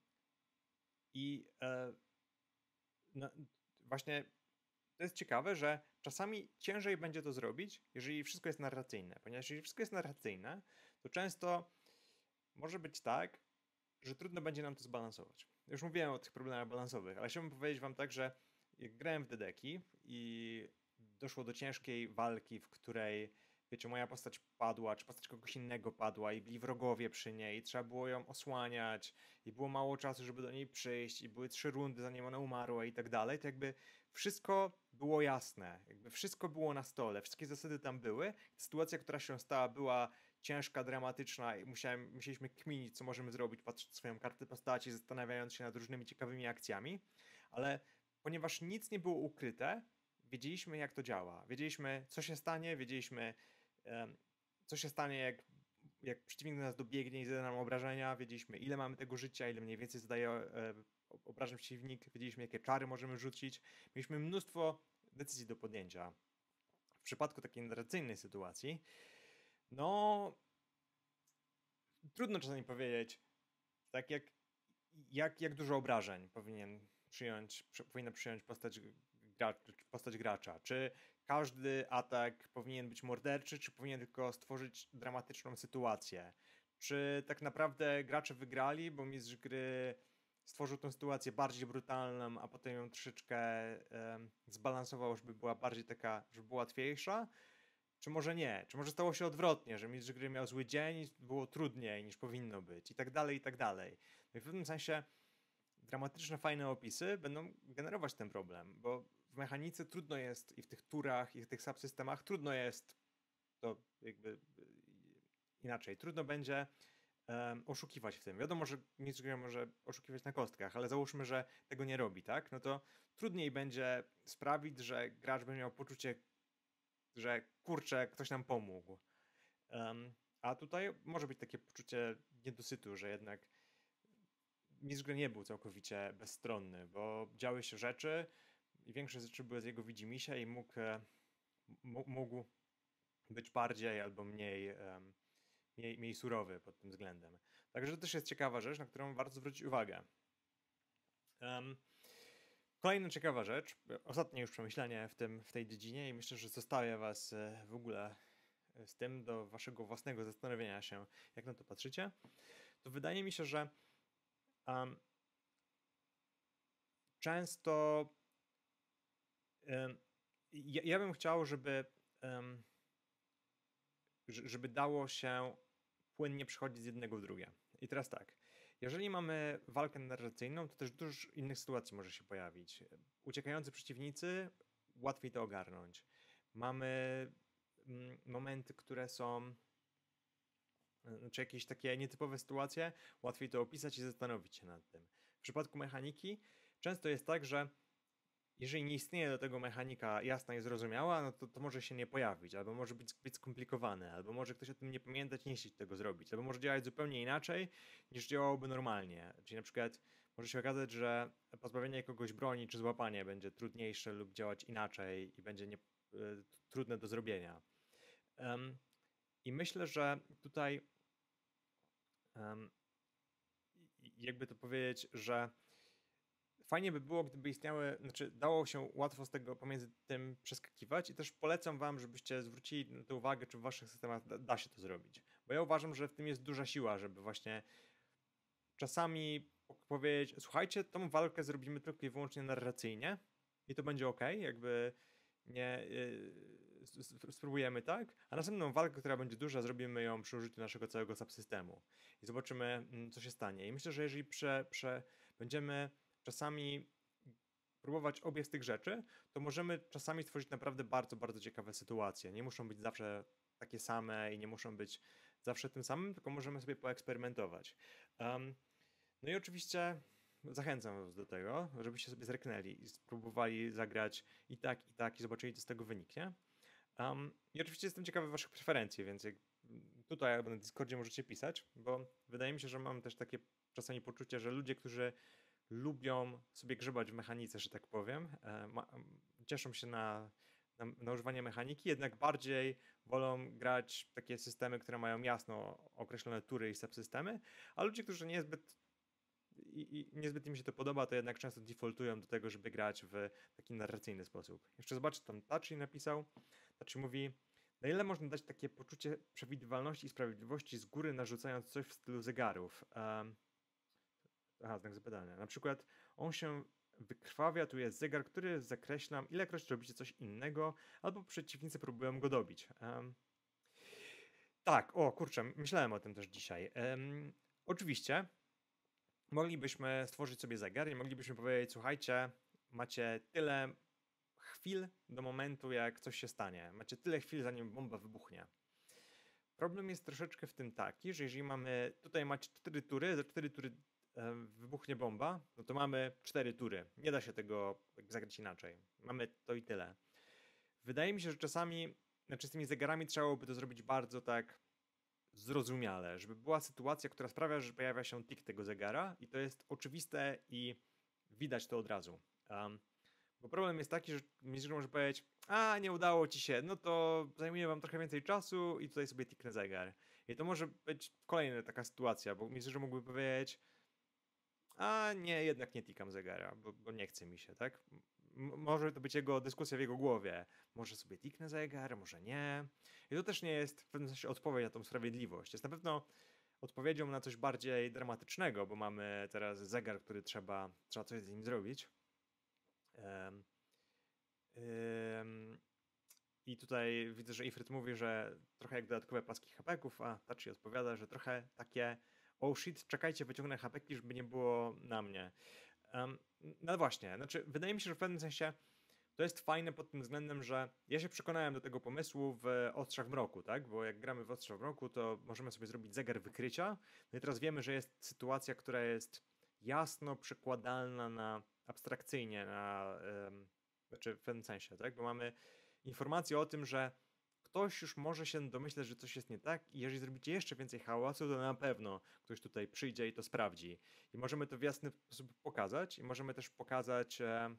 I e, no, właśnie to jest ciekawe, że czasami ciężej będzie to zrobić, jeżeli wszystko jest narracyjne. Ponieważ jeżeli wszystko jest narracyjne, to często może być tak, że trudno będzie nam to zbalansować. Już mówiłem o tych problemach balansowych, ale chciałbym powiedzieć wam tak, że jak grałem w Dedeki i doszło do ciężkiej walki, w której, wiecie, moja postać padła, czy postać kogoś innego padła i byli wrogowie przy niej i trzeba było ją osłaniać i było mało czasu, żeby do niej przyjść i były trzy rundy, zanim ona umarła i tak dalej, to jakby wszystko było jasne, jakby wszystko było na stole, wszystkie zasady tam były. Sytuacja, która się stała, była ciężka, dramatyczna i musiałem, musieliśmy kminić, co możemy zrobić, patrzeć na swoją kartę postaci, zastanawiając się nad różnymi ciekawymi akcjami, ale ponieważ nic nie było ukryte, wiedzieliśmy, jak to działa. Wiedzieliśmy, co się stanie, wiedzieliśmy, um, co się stanie, jak, jak przeciwnik do nas dobiegnie i zada nam obrażenia, wiedzieliśmy, ile mamy tego życia, ile mniej więcej zadaje e, obrażeń przeciwnik, wiedzieliśmy, jakie czary możemy rzucić. Mieliśmy mnóstwo decyzji do podjęcia. W przypadku takiej narracyjnej sytuacji, no, trudno czasami powiedzieć, tak jak, jak, jak dużo obrażeń powinien przyjąć, przy, powinna przyjąć postać, gra, postać gracza. Czy każdy atak powinien być morderczy, czy powinien tylko stworzyć dramatyczną sytuację? Czy tak naprawdę gracze wygrali, bo mistrz gry stworzył tę sytuację bardziej brutalną, a potem ją troszeczkę um, zbalansował, żeby była bardziej taka, żeby była łatwiejsza? Czy może nie? Czy może stało się odwrotnie, że mistrz gry miał zły dzień i było trudniej niż powinno być i tak dalej, i tak dalej. No i w pewnym sensie dramatyczne, fajne opisy będą generować ten problem, bo w mechanice trudno jest i w tych turach, i w tych subsystemach trudno jest to jakby inaczej. Trudno będzie um, oszukiwać w tym. Wiadomo, że mistrz gry może oszukiwać na kostkach, ale załóżmy, że tego nie robi, tak? No to trudniej będzie sprawić, że gracz będzie miał poczucie, że kurczę, ktoś nam pomógł. Um, a tutaj może być takie poczucie niedosytu, że jednak mistrz gry nie był całkowicie bezstronny, bo działy się rzeczy i większość rzeczy były z jego widzimisię i mógł, mógł być bardziej albo mniej, um, mniej, mniej surowy pod tym względem. Także to też jest ciekawa rzecz, na którą warto zwrócić uwagę. Um, Kolejna ciekawa rzecz, ostatnie już przemyślenie w, tym, w tej dziedzinie i myślę, że zostawię was w ogóle z tym do waszego własnego zastanowienia się, jak na to patrzycie, to wydaje mi się, że um, często um, ja, ja bym chciał, żeby um, żeby dało się płynnie przechodzić z jednego w drugie. I teraz tak, jeżeli mamy walkę narracyjną, to też dużo innych sytuacji może się pojawić. Uciekający przeciwnicy, łatwiej to ogarnąć. Mamy mm, momenty, które są, czy jakieś takie nietypowe sytuacje, łatwiej to opisać i zastanowić się nad tym. W przypadku mechaniki często jest tak, że jeżeli nie istnieje do tego mechanika jasna i zrozumiała, no to, to może się nie pojawić, albo może być zbyt skomplikowane, albo może ktoś o tym nie pamiętać, nie chcieć tego zrobić, albo może działać zupełnie inaczej, niż działałoby normalnie. Czyli na przykład może się okazać, że pozbawienie kogoś broni czy złapanie będzie trudniejsze lub działać inaczej i będzie nie, y, trudne do zrobienia. Um, I myślę, że tutaj um, jakby to powiedzieć, że fajnie by było, gdyby istniały, znaczy dało się łatwo z tego pomiędzy tym przeskakiwać i też polecam wam, żebyście zwrócili na to uwagę, czy w waszych systemach da, da się to zrobić. Bo ja uważam, że w tym jest duża siła, żeby właśnie czasami powiedzieć, słuchajcie, tą walkę zrobimy tylko i wyłącznie narracyjnie i to będzie ok, jakby nie yy, spróbujemy tak, a następną walkę, która będzie duża, zrobimy ją przy użyciu naszego całego subsystemu i zobaczymy, co się stanie. I myślę, że jeżeli prze, prze, będziemy czasami próbować obie z tych rzeczy, to możemy czasami stworzyć naprawdę bardzo, bardzo ciekawe sytuacje. Nie muszą być zawsze takie same i nie muszą być zawsze tym samym, tylko możemy sobie poeksperymentować. Um, no i oczywiście zachęcam was do tego, żebyście sobie zerknęli i spróbowali zagrać i tak, i tak i zobaczyli, co z tego wyniknie. Um, I oczywiście jestem ciekawy waszych preferencji, więc jak tutaj albo na Discordzie możecie pisać, bo wydaje mi się, że mam też takie czasami poczucie, że ludzie, którzy lubią sobie grzebać w mechanice, że tak powiem, e, ma, cieszą się na na, na używanie mechaniki, jednak bardziej wolą grać takie systemy, które mają jasno określone tury i subsystemy, a ludzie, którzy niezbyt i, i niezbyt im się to podoba, to jednak często defaultują do tego, żeby grać w taki narracyjny sposób. Jeszcze zobaczcie, tam Tachi napisał. Tachi mówi, na ile można dać takie poczucie przewidywalności i sprawiedliwości z góry, narzucając coś w stylu zegarów? Um, aha, znak zapytania. Na przykład on się wykrwawia, tu jest zegar, który zakreślam, ilekroć robicie coś innego, albo przeciwnicy próbują go dobić. Um, tak, o kurczę, myślałem o tym też dzisiaj. Um, oczywiście moglibyśmy stworzyć sobie zegar i moglibyśmy powiedzieć, słuchajcie, macie tyle chwil do momentu, jak coś się stanie. Macie tyle chwil, zanim bomba wybuchnie. Problem jest troszeczkę w tym taki, że jeżeli mamy, tutaj macie cztery tury, za cztery tury e, wybuchnie bomba, no to mamy cztery tury. Nie da się tego zagrać inaczej. Mamy to i tyle. Wydaje mi się, że czasami, znaczy z tymi zegarami trzeba by to zrobić bardzo tak zrozumiale, żeby była sytuacja, która sprawia, że pojawia się tik tego zegara i to jest oczywiste i widać to od razu. Um, bo problem jest taki, że mistrz może powiedzieć, a nie udało ci się, no to zajmuje wam trochę więcej czasu i tutaj sobie tiknę zegar. I to może być kolejna taka sytuacja, bo mistrz mógłby powiedzieć, a nie, jednak nie tikam zegara, bo, bo nie chce mi się, tak? M- może to być jego dyskusja w jego głowie. Może sobie tiknę zegar, może nie. I to też nie jest w pewnym sensie odpowiedź na tą sprawiedliwość. Jest na pewno odpowiedzią na coś bardziej dramatycznego, bo mamy teraz zegar, który trzeba, trzeba coś z nim zrobić. Um, um, I tutaj widzę, że Ifrit mówi, że trochę jak dodatkowe paski hapeków, a Tachi odpowiada, że trochę takie oh shit, czekajcie, wyciągnę hapeki, żeby nie było na mnie. Um, no właśnie, znaczy wydaje mi się, że w pewnym sensie to jest fajne pod tym względem, że ja się przekonałem do tego pomysłu w Ostrzach Mroku, tak? Bo jak gramy w Ostrzach Mroku, to możemy sobie zrobić zegar wykrycia. No i teraz wiemy, że jest sytuacja, która jest jasno przekładalna na abstrakcyjnie, na, um, znaczy w pewnym sensie, tak? Bo mamy informację o tym, że ktoś już może się domyśleć, że coś jest nie tak i jeżeli zrobicie jeszcze więcej hałasu, to na pewno ktoś tutaj przyjdzie i to sprawdzi. I możemy to w jasny sposób pokazać i możemy też pokazać e,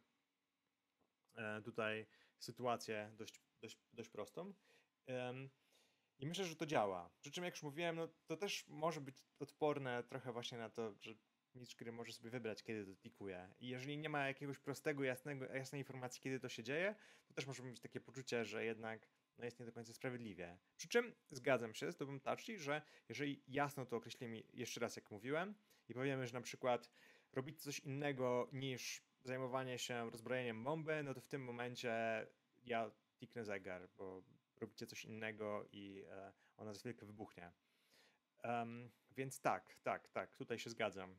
e, tutaj sytuację dość, dość, dość prostą. Em, I myślę, że to działa. Przy czym, jak już mówiłem, no, to też może być odporne trochę właśnie na to, że mistrz gry może sobie wybrać, kiedy to tikuje. I jeżeli nie ma jakiegoś prostego, jasnego, jasnej informacji, kiedy to się dzieje, to też możemy mieć takie poczucie, że jednak no, jest nie do końca sprawiedliwie. Przy czym zgadzam się z tobą, Tachi, że jeżeli jasno to określimy jeszcze raz, jak mówiłem, i powiemy, że na przykład robić coś innego niż zajmowanie się rozbrojeniem bomby, no to w tym momencie ja tiknę zegar, bo robicie coś innego i e, ona za chwilkę wybuchnie. Um, więc tak, tak, tak, tutaj się zgadzam.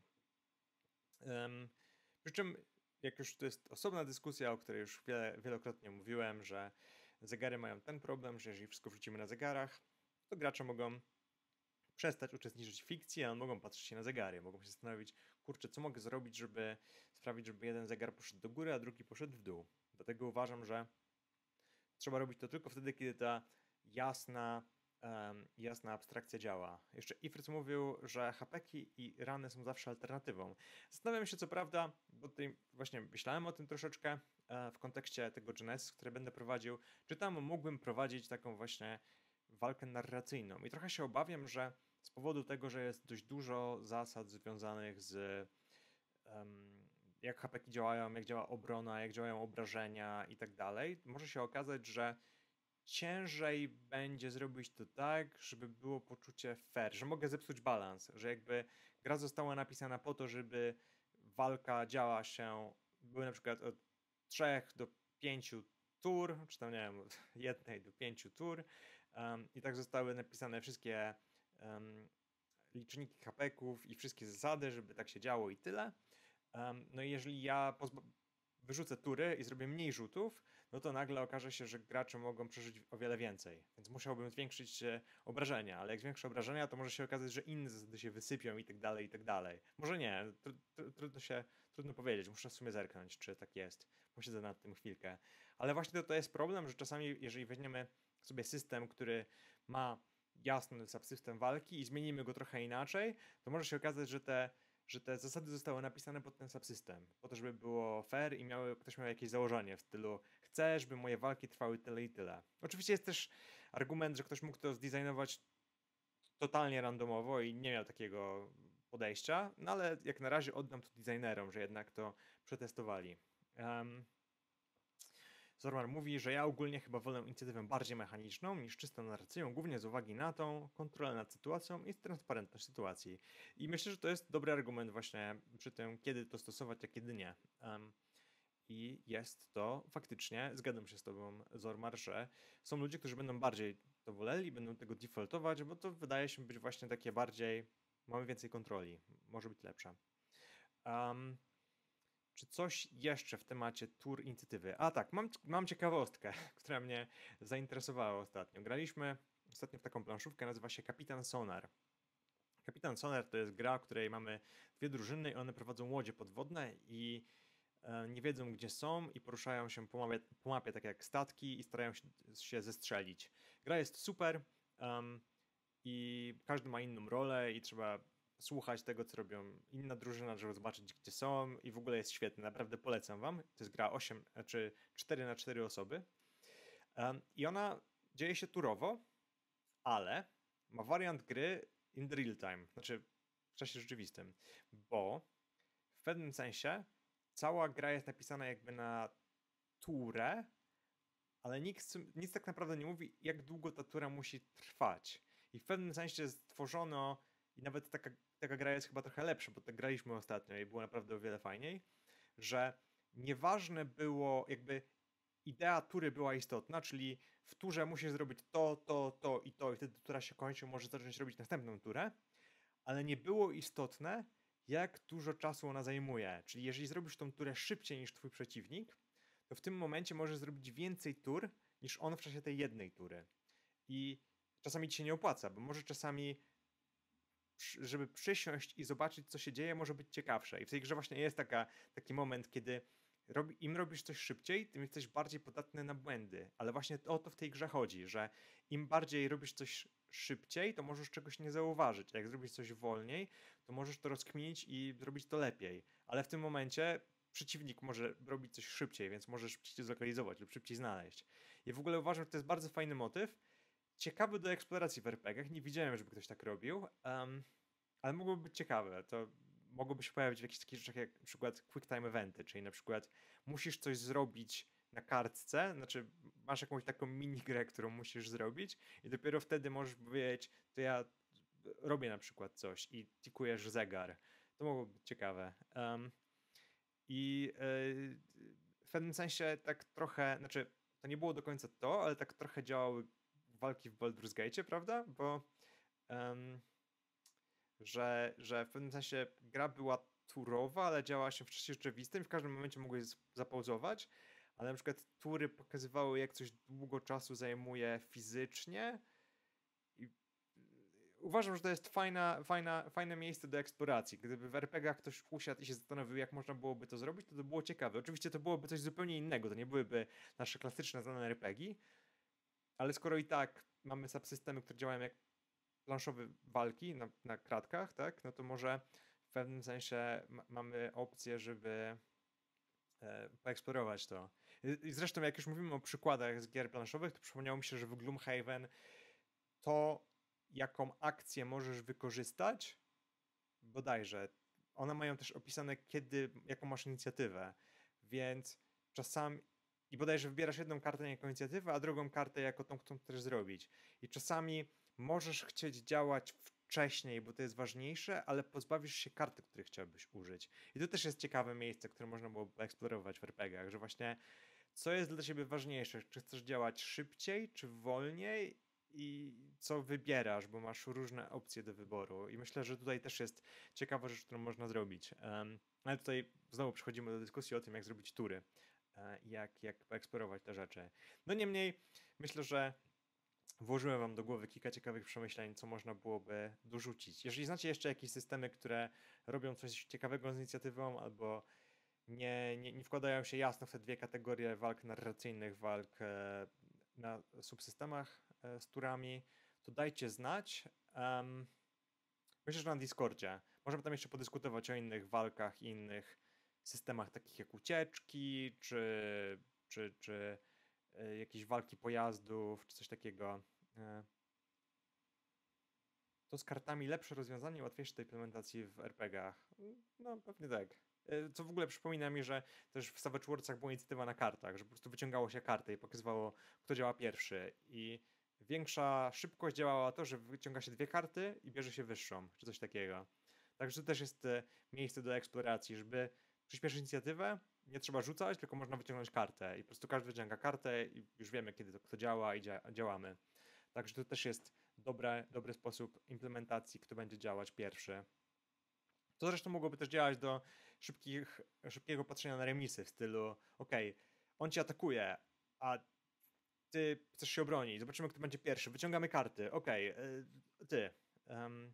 Um, przy czym, jak już to jest osobna dyskusja, o której już wiele, wielokrotnie mówiłem, że zegary mają ten problem, że jeżeli wszystko wrzucimy na zegarach, to gracze mogą przestać uczestniczyć w fikcji, a mogą patrzeć się na zegary. Mogą się zastanowić, kurczę, co mogę zrobić, żeby sprawić, żeby jeden zegar poszedł do góry, a drugi poszedł w dół. Dlatego uważam, że trzeba robić to tylko wtedy, kiedy ta jasna, um, jasna abstrakcja działa. Jeszcze Ifrit mówił, że hapeki i rany są zawsze alternatywą. Zastanawiam się, co prawda, bo tutaj właśnie myślałem o tym troszeczkę e, w kontekście tego Genesis, które będę prowadził, czy tam mógłbym prowadzić taką właśnie walkę narracyjną. I trochę się obawiam, że z powodu tego, że jest dość dużo zasad związanych z um, jak hapeki działają, jak działa obrona, jak działają obrażenia i tak dalej, może się okazać, że ciężej będzie zrobić to tak, żeby było poczucie fair, że mogę zepsuć balans, że jakby gra została napisana po to, żeby walka działa się, były na przykład od trzech do pięciu tur, czy tam nie wiem, od jednej do pięciu tur um, i tak zostały napisane wszystkie um, liczniki hapeków i wszystkie zasady, żeby tak się działo i tyle. Um, no i jeżeli ja pozba- wyrzucę tury i zrobię mniej rzutów, no to nagle okaże się, że gracze mogą przeżyć o wiele więcej. Więc musiałbym zwiększyć e, obrażenia, ale jak zwiększę obrażenia, to może się okazać, że inne zasady się wysypią i tak dalej, i tak dalej. Może nie, tr- tr- trudno się, trudno powiedzieć, muszę w sumie zerknąć, czy tak jest. Posiedzę nad tym chwilkę. Ale właśnie to, to jest problem, że czasami, jeżeli weźmiemy sobie system, który ma jasny subsystem walki i zmienimy go trochę inaczej, to może się okazać, że te że te zasady zostały napisane pod ten subsystem, po to, żeby było fair i miały, ktoś miał jakieś założenie w stylu chcę, żeby moje walki trwały tyle i tyle. Oczywiście jest też argument, że ktoś mógł to zdesignować totalnie randomowo i nie miał takiego podejścia, no ale jak na razie oddam to designerom, że jednak to przetestowali. Um, Zormar mówi, że ja ogólnie chyba wolę inicjatywę bardziej mechaniczną niż czystą narracją, głównie z uwagi na tą kontrolę nad sytuacją i transparentność sytuacji. I myślę, że to jest dobry argument właśnie przy tym, kiedy to stosować, a kiedy nie. Um, I jest to faktycznie, zgadzam się z tobą, Zormar, że są ludzie, którzy będą bardziej to woleli, będą tego defaultować, bo to wydaje się być właśnie takie bardziej, mamy więcej kontroli, może być lepsze. Um, czy coś jeszcze w temacie tour inicjatywy? A tak, mam, mam ciekawostkę, która mnie zainteresowała ostatnio. Graliśmy ostatnio w taką planszówkę, nazywa się Kapitan Sonar. Kapitan Sonar to jest gra, w której mamy dwie drużyny i one prowadzą łodzie podwodne i e, nie wiedzą gdzie są i poruszają się po mapie, po mapie tak jak statki i starają się, się zestrzelić. Gra jest super um, i każdy ma inną rolę i trzeba słuchać tego, co robią inna drużyna, żeby zobaczyć, gdzie są i w ogóle jest świetny, naprawdę polecam wam. To jest gra osiem, czy cztery na cztery osoby um, i ona dzieje się turowo, ale ma wariant gry in the real time, znaczy w czasie rzeczywistym, bo w pewnym sensie cała gra jest napisana jakby na turę, ale nic, nic tak naprawdę nie mówi, jak długo ta tura musi trwać. I w pewnym sensie stworzono, i nawet taka, taka gra jest chyba trochę lepsza, bo tak graliśmy ostatnio i było naprawdę o wiele fajniej, że nieważne było, jakby idea tury była istotna, czyli w turze musisz zrobić to, to, to i to i wtedy tura się kończy, możesz zacząć robić następną turę, ale nie było istotne, jak dużo czasu ona zajmuje. Czyli jeżeli zrobisz tą turę szybciej niż twój przeciwnik, to w tym momencie możesz zrobić więcej tur niż on w czasie tej jednej tury. I czasami ci się nie opłaca, bo może czasami, żeby przysiąść i zobaczyć, co się dzieje, może być ciekawsze. I w tej grze właśnie jest taka, taki moment, kiedy robi, im robisz coś szybciej, tym jesteś bardziej podatny na błędy. Ale właśnie o to w tej grze chodzi, że im bardziej robisz coś szybciej, to możesz czegoś nie zauważyć. A jak zrobisz coś wolniej, to możesz to rozkminić i zrobić to lepiej. Ale w tym momencie przeciwnik może robić coś szybciej, więc możesz szybciej zlokalizować lub szybciej znaleźć. I w ogóle uważam, że to jest bardzo fajny motyw. Ciekawy do eksploracji w er pe gie ach. Nie widziałem, żeby ktoś tak robił, um, ale mogłoby być ciekawe. To mogłoby się pojawić w jakichś takich rzeczach jak na przykład quick time eventy, czyli na przykład musisz coś zrobić na kartce, znaczy masz jakąś taką minigrę, którą musisz zrobić i dopiero wtedy możesz powiedzieć, to ja robię na przykład coś i tikujesz zegar. To mogłoby być ciekawe. Um, I yy, w pewnym sensie tak trochę, znaczy to nie było do końca to, ale tak trochę działały walki w Baldur's Gate'cie, prawda? Bo um, że, że w pewnym sensie gra była turowa, ale działała się w czasie rzeczywistym. W każdym momencie mogłeś zapauzować, ale na przykład tury pokazywały, jak coś długo czasu zajmuje fizycznie. I uważam, że to jest fajna, fajna, fajne miejsce do eksploracji. Gdyby w er pe gie ach ktoś usiadł i się zastanowił, jak można byłoby to zrobić, to to było ciekawe. Oczywiście to byłoby coś zupełnie innego. To nie byłyby nasze klasyczne, znane er pe gie, ale skoro i tak mamy subsystemy, które działają jak planszowe walki na, na kratkach, tak, no to może w pewnym sensie ma, mamy opcję, żeby e, poeksplorować to. I, I zresztą jak już mówimy o przykładach z gier planszowych, to przypomniało mi się, że w Gloomhaven to, jaką akcję możesz wykorzystać, bodajże, one mają też opisane, kiedy, jaką masz inicjatywę, więc czasami i bodajże wybierasz jedną kartę jako inicjatywę, a drugą kartę jako tą, którą chcesz zrobić. I czasami możesz chcieć działać wcześniej, bo to jest ważniejsze, ale pozbawisz się karty, których chciałbyś użyć. I to też jest ciekawe miejsce, które można było eksplorować w er pe gie ach, że właśnie co jest dla ciebie ważniejsze? Czy chcesz działać szybciej, czy wolniej? I co wybierasz, bo masz różne opcje do wyboru. I myślę, że tutaj też jest ciekawa rzecz, którą można zrobić. Um, ale tutaj znowu przechodzimy do dyskusji o tym, jak zrobić tury i jak, jak poeksplorować te rzeczy. No niemniej, myślę, że włożyłem wam do głowy kilka ciekawych przemyśleń, co można byłoby dorzucić. Jeżeli znacie jeszcze jakieś systemy, które robią coś ciekawego z inicjatywą, albo nie, nie, nie wkładają się jasno w te dwie kategorie walk narracyjnych, walk e, na subsystemach e, z turami, to dajcie znać. Um, myślę, że na Discordzie. Możemy tam jeszcze podyskutować o innych walkach i innych systemach takich jak ucieczki, czy, czy, czy e, jakieś walki pojazdów, czy coś takiego. E, to z kartami lepsze rozwiązanie, łatwiejsze do implementacji w er pe gach. No, pewnie tak. E, Co w ogóle przypomina mi, że też w Savage Worldsach była inicjatywa na kartach, że po prostu wyciągało się kartę i pokazywało, kto działa pierwszy. I większa szybkość działała to, że wyciąga się dwie karty i bierze się wyższą, czy coś takiego. Także to też jest e, miejsce do eksploracji, żeby przyspieszyć inicjatywę, nie trzeba rzucać, tylko można wyciągnąć kartę i po prostu każdy wyciąga kartę i już wiemy, kiedy to kto działa i dzia działamy. Także to też jest dobre, dobry sposób implementacji, kto będzie działać pierwszy. To zresztą mogłoby też działać do szybkich, szybkiego patrzenia na remisy w stylu ok, on ci atakuje, a ty chcesz się obronić, zobaczymy kto będzie pierwszy, wyciągamy karty, ok, ty. Um,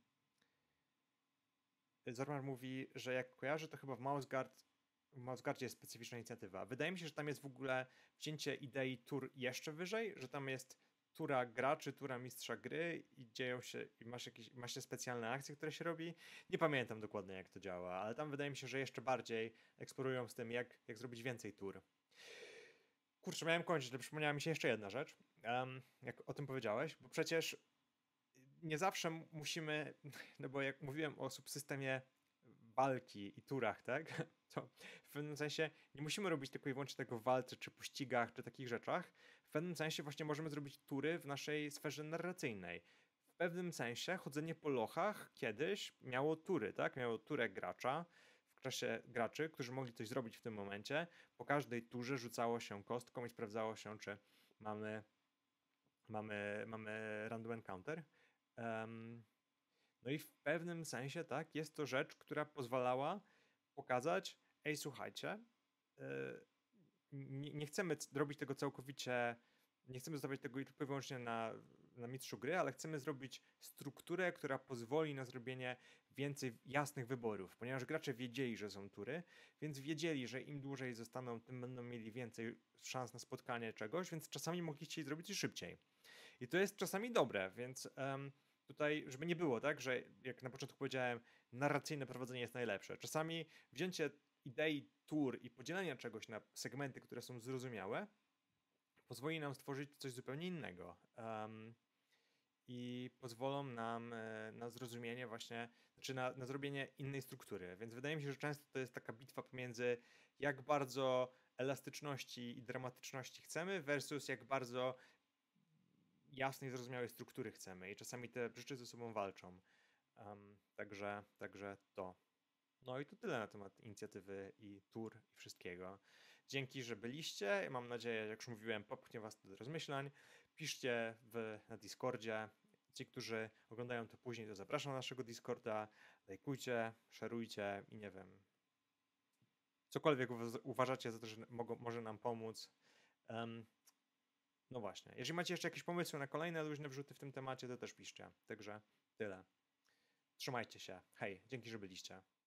Zormar mówi, że jak kojarzy, to chyba w Mouseguard, w Mouseguardzie jest specyficzna inicjatywa. Wydaje mi się, że tam jest w ogóle wcięcie idei tur jeszcze wyżej, że tam jest tura graczy, tura mistrza gry i dzieją się, i masz jakieś, masz się specjalne akcje, które się robi. Nie pamiętam dokładnie jak to działa, ale tam wydaje mi się, że jeszcze bardziej eksplorują z tym, jak, jak zrobić więcej tur. Kurczę, miałem kończyć, ale przypomniała mi się jeszcze jedna rzecz, um, jak o tym powiedziałeś, bo przecież nie zawsze musimy, no bo jak mówiłem o subsystemie walki i turach, tak, to w pewnym sensie nie musimy robić tylko i wyłącznie tego w walce, czy pościgach, czy takich rzeczach. W pewnym sensie właśnie możemy zrobić tury w naszej sferze narracyjnej. W pewnym sensie chodzenie po lochach kiedyś miało tury, tak, miało turę gracza, w czasie graczy, którzy mogli coś zrobić w tym momencie. Po każdej turze rzucało się kostką i sprawdzało się, czy mamy, mamy, mamy random encounter. Um, no i w pewnym sensie, tak, jest to rzecz, która pozwalała pokazać, ej, słuchajcie, yy, nie, nie chcemy robić tego całkowicie, nie chcemy zostawiać tego tylko i wyłącznie na, na mistrzu gry, ale chcemy zrobić strukturę, która pozwoli na zrobienie więcej jasnych wyborów, ponieważ gracze wiedzieli, że są tury, więc wiedzieli, że im dłużej zostaną, tym będą mieli więcej szans na spotkanie czegoś, więc czasami mogli chcieć zrobić coś szybciej. I to jest czasami dobre, więc um, tutaj, żeby nie było, tak, że jak na początku powiedziałem, narracyjne prowadzenie jest najlepsze. Czasami wzięcie idei tur i podzielenie czegoś na segmenty, które są zrozumiałe, pozwoli nam stworzyć coś zupełnie innego. Um, I pozwolą nam e, na zrozumienie właśnie, znaczy na, na zrobienie innej struktury. Więc wydaje mi się, że często to jest taka bitwa pomiędzy jak bardzo elastyczności i dramatyczności chcemy versus jak bardzo jasnej, zrozumiałej struktury chcemy i czasami te rzeczy ze sobą walczą. Um, także, także to. No i to tyle na temat inicjatywy i tur i wszystkiego. Dzięki, że byliście. Mam nadzieję, jak już mówiłem, popchnie was to do rozmyślań. Piszcie w, na Discordzie. Ci, którzy oglądają to później, to zapraszam na naszego Discorda. Lajkujcie, szerujcie i nie wiem, cokolwiek uważacie za to, że mogą, może nam pomóc. Um, No właśnie. Jeżeli macie jeszcze jakieś pomysły na kolejne luźne wrzuty w tym temacie, to też piszcie. Także tyle. Trzymajcie się. Hej, dzięki, że byliście.